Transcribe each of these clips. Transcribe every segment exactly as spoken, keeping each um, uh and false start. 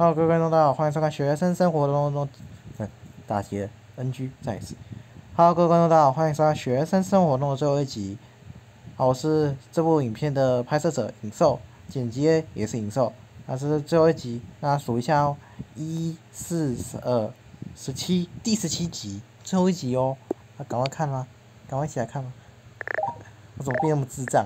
Hello，各位观众，大家好，欢迎收看学生生活中中，嗯，大写 N G 再一次。Hello，各位观众，大家好，欢迎收看学生生活中的最后一集。好，我是这部影片的拍摄者影兽，剪辑也是影兽。那这是最后一集，大家数一下哦，一、四、十二、十七，第十七集，最后一集哦。那赶快看吗？赶快一起来看吗？我怎么变那么智障？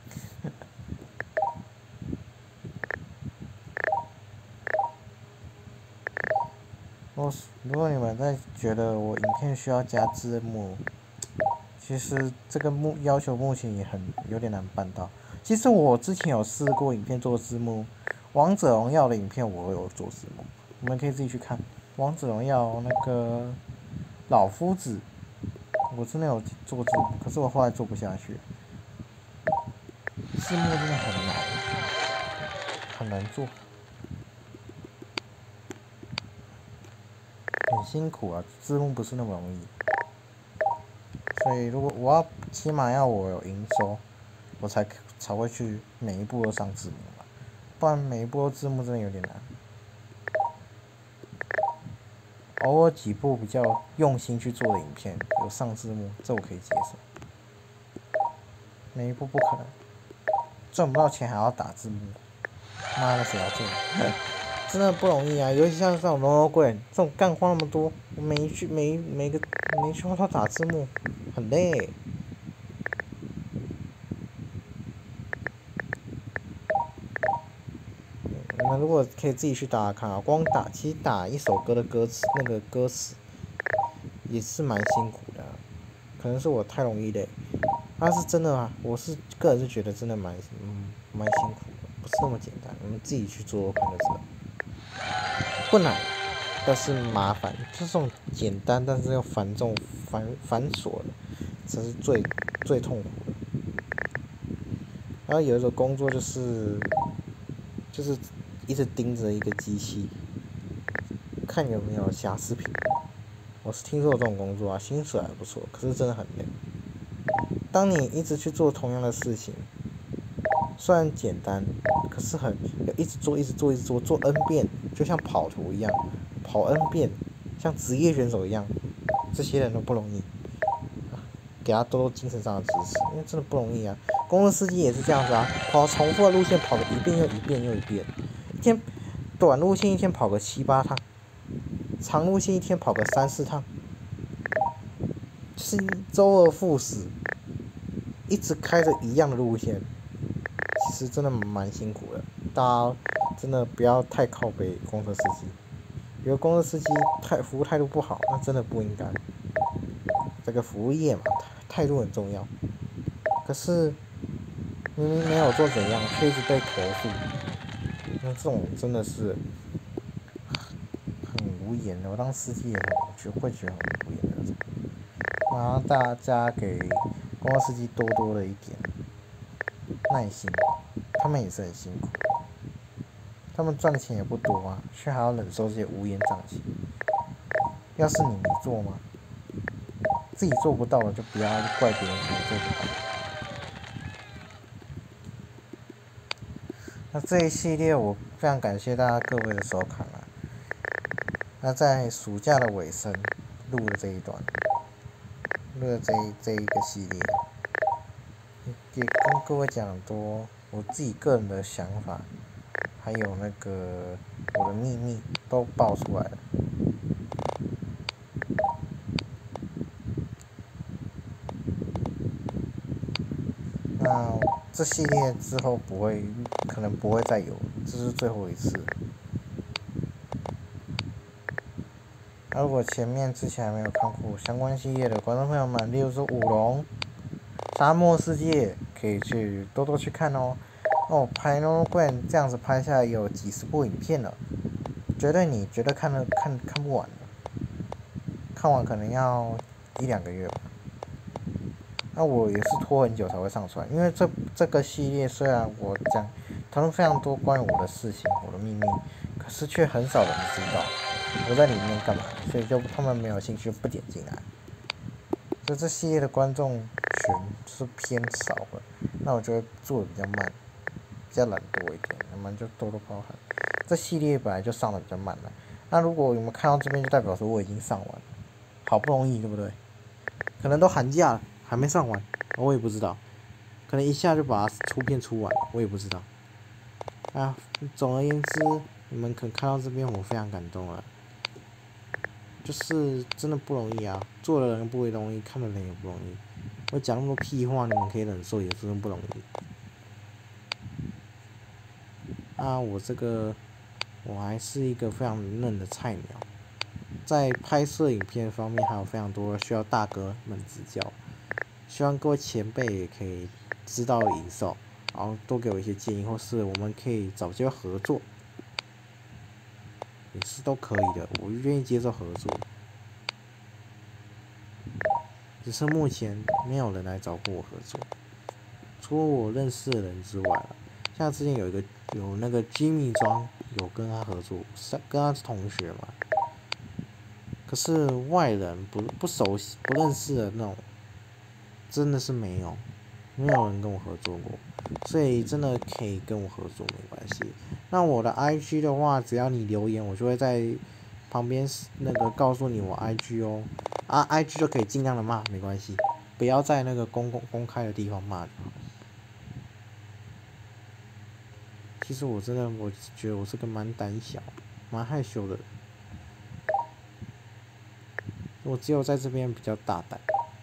如如果你们在觉得我影片需要加字幕，其实这个目要求目前也很有点难办到。其实我之前有试过影片做字幕，王者荣耀的影片我有做字幕，你们可以自己去看。王者荣耀那个老夫子，我真的有做字幕，可是我后来做不下去。字幕真的很难，很难做。很辛苦啊，字幕不是那么容易，所以如果我要起码要我有营收，我才才会去每一部都上字幕嘛，不然每一部字幕真的有点难。偶尔几部比较用心去做的影片有上字幕，这我可以接受。每一部不可能，赚不到钱还要打字幕，妈的谁要做？真的不容易啊，尤其像这种龙肉贵，这种干话那么多，我每一句每一每个每一句话都打字幕，很累。你们如果可以自己去打打看啊，光打其实打一首歌的歌词那个歌词也是蛮辛苦的、啊，可能是我太容易累。他是真的啊，我是个人是觉得真的蛮嗯蛮辛苦的，不是那么简单，你们自己去做看就知道。不难，但是麻烦，就是这种简单但是又繁重繁繁琐的，才是最最痛苦的。然后有一种工作就是就是一直盯着一个机器，看有没有瑕疵品。我是听说有这种工作啊，薪水还不错，可是真的很累。当你一直去做同样的事情，虽然简单，可是很要一直做，一直做，一直做，做 N 遍，就像跑图一样，跑 N 遍，像职业选手一样，这些人都不容易。给他多多精神上的支持，因为真的不容易啊。公路司机也是这样子啊，跑重复的路线跑个一遍又一遍又一遍，一天短路线一天跑个七八趟，长路线一天跑个三四趟，就是周而复始，一直开着一样的路线，其实真的蛮辛苦的。大家真的不要太靠北公车司机，有的公车司机态服务态度不好，那真的不应该。这个服务业嘛，态度很重要。可是明明没有做怎样，却一直被投诉，那这种真的是很无言的。我当司机也很会觉得很无言的那种。然后大家给公交司机多多的一点耐心，他们也是很辛苦，他们赚的钱也不多啊，却还要忍受这些乌烟瘴气。要是你能做吗？自己做不到了，就不要怪别人怎么做不到。那这一系列我非常感谢大家各位的收看啦。那在暑假的尾声录了这一段，录了这一这一个系列，也跟各位讲很多我自己个人的想法，还有那个我的秘密都爆出来了。那这系列之后不会，可能不会再有，这是最后一次。那如果前面之前还没有看过相关系列的观众朋友们，例如说舞龙、沙漠世界，可以去多多去看哦。哦，拍 No Grand 这样子拍下来有几十部影片了，绝对你绝对看了看看不完的，看完可能要一两个月吧。那我也是拖很久才会上传，因为这这个系列虽然我讲讨论非常多关于我的事情、我的秘密，可是却很少人知道我在里面干嘛，所以就他们没有兴趣不点进来，所以这系列的观众群是偏少的，那我就会做的比较慢，比较懒惰一点，你们就多多包涵。 这系列本来就上的比较慢了。那如果你们看到这边，就代表说我已经上完了，好不容易，对不对？可能都寒假了，还没上完，我也不知道。可能一下就把它出片出完，我也不知道。啊，总而言之，你们可看到这边，我非常感动了。就是真的不容易啊，做的人不容易，看的人也不容易。我讲那么多屁话，你们可以忍受，也真的不容易。啊，我这个我还是一个非常嫩的菜鸟，在拍摄影片方面还有非常多需要大哥们指教。希望各位前辈也可以知道影授，然后多给我一些建议，或是我们可以找机会合作，也是都可以的，我愿意接受合作。只是目前没有人来找过我合作，除了我认识的人之外了。像之前有一个有那个 Jimmy 庄有跟他合作，是跟他是同学嘛。可是外人不不熟悉、不认识的那种，真的是没有，没有人跟我合作过，所以真的可以跟我合作没关系。那我的 I G 的话，只要你留言，我就会在旁边那个告诉你我 I G 哦。啊 ，I G 就可以尽量的骂，没关系，不要在那个公公公开的地方骂就好。其实我真的，我觉得我是个蛮胆小、蛮害羞的人，我只有在这边比较大胆。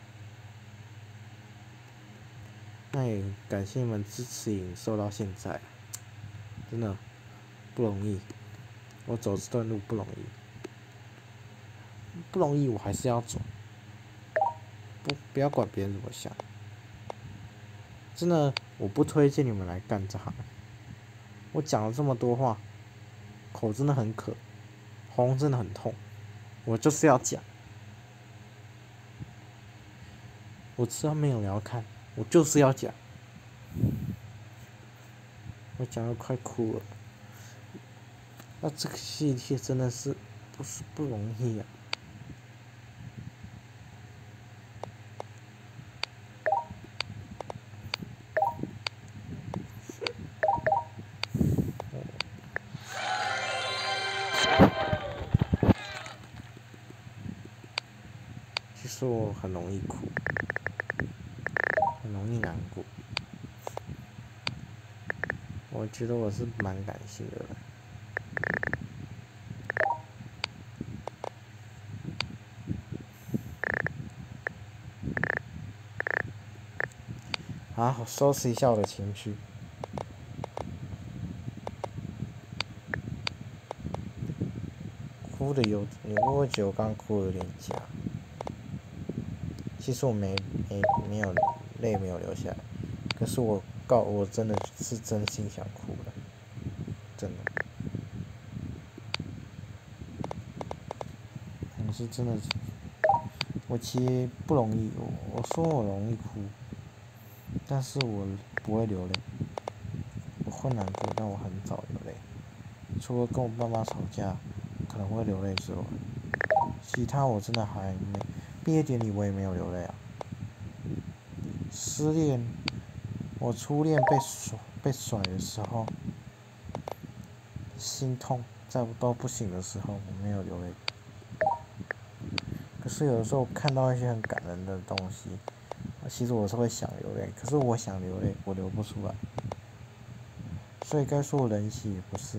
那也感谢你们支持影受到现在，真的不容易，我走这段路不容易，不容易我还是要走，不不要管别人怎么想。真的，我不推荐你们来干这行。我讲了这么多话，口真的很渴，喉咙真的很痛，我就是要讲。我知道没有人要看，我就是要讲。我讲的快哭了。那这个系列真的是不是不容易啊？其实我很容易哭，很容易难过。我觉得我是蛮感性的人。好，收拾一下我的情绪。哭的有，你会不会觉得我刚哭的有点假？其实我没没没有泪没有流下来，可是我告我真的是真心想哭了，真的。我是真的，我其实不容易，我我说我容易哭，但是我不会流泪，我会难过，但我很早流泪。除了跟我爸妈吵架可能会流泪之外，其他我真的还没。毕业典礼我也没有流泪啊。失恋，我初恋被甩被甩的时候，心痛在我都不行的时候，我没有流泪。可是有的时候看到一些很感人的东西，其实我是会想流泪，可是我想流泪，我流不出来。所以该说我冷血也不是。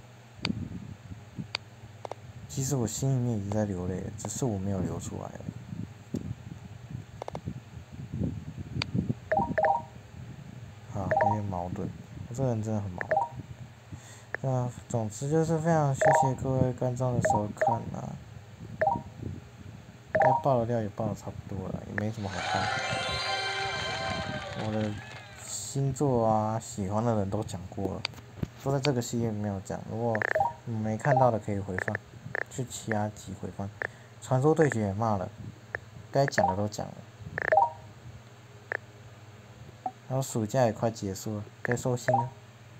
其实我心里面已经在流泪了，只是我没有流出来而已。啊，有点矛盾，我这个人真的很矛盾。那总之就是非常谢谢各位观众的收看啊，该爆的料也爆的差不多了，也没什么好爆。我的星座啊，喜欢的人都讲过了，都在这个系列没有讲。如果你没看到的可以回放，去其他集回放。传说对决也骂了，该讲的都讲了。然后暑假也快结束了，该收心了。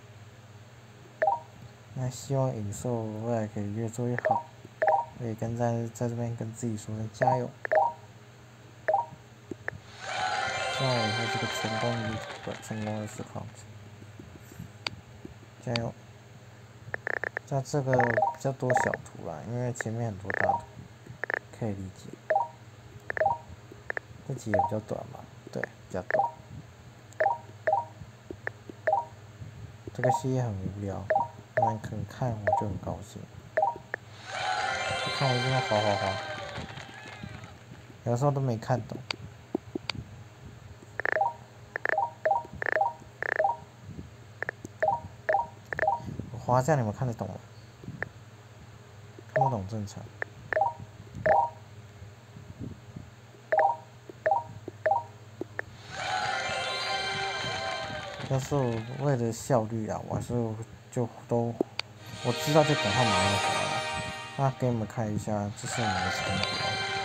那希望影兽未来可以越做越好，我也跟在在这边跟自己说声加油。希望我以后是个成功的 YouTuber，成功的实况主，加油！ 在这个比较多小图啦，因为前面很多大图，可以理解。这集也比较短嘛，对，比较短。这个系列很无聊，你们肯看我就很高兴。就看我这么滑滑滑，有时候都没看懂。我滑这样你们看得懂吗？看不懂正常。但是我为了效率啊，我还是就都我知道就赶快马上滑了。那给你们看一下，这是我们的成果。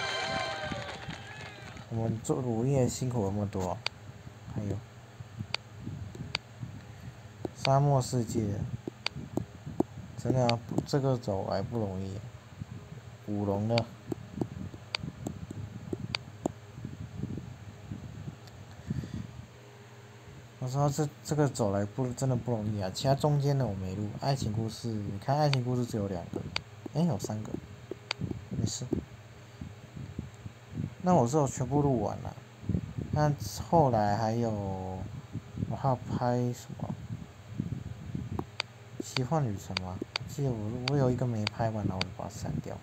我们做努力的辛苦有那么多，还有沙漠世界，真的啊，这个走来不容易。舞龙的。我说这这个走来不真的不容易啊，其他中间的我没录。爱情故事，你看爱情故事只有两个，哎、欸、有三个，没事。那我是有全部录完了，那后来还有我还有拍什么奇幻旅程吗？记得我我有一个没拍完，然后我就把它删掉。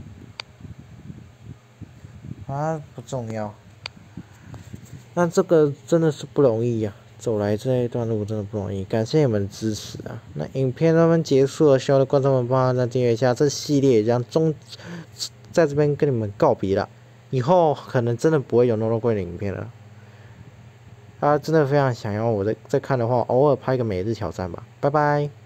啊，不重要。那这个真的是不容易呀、啊。走来这一段路真的不容易，感谢你们的支持啊！那影片他们结束了，希望的观众们帮忙订阅一下，这系列将终在这边跟你们告别了。以后可能真的不会有 NoNo 贵的影片了。大家真的非常想要我再再看的话，偶尔拍个每日挑战吧，拜拜。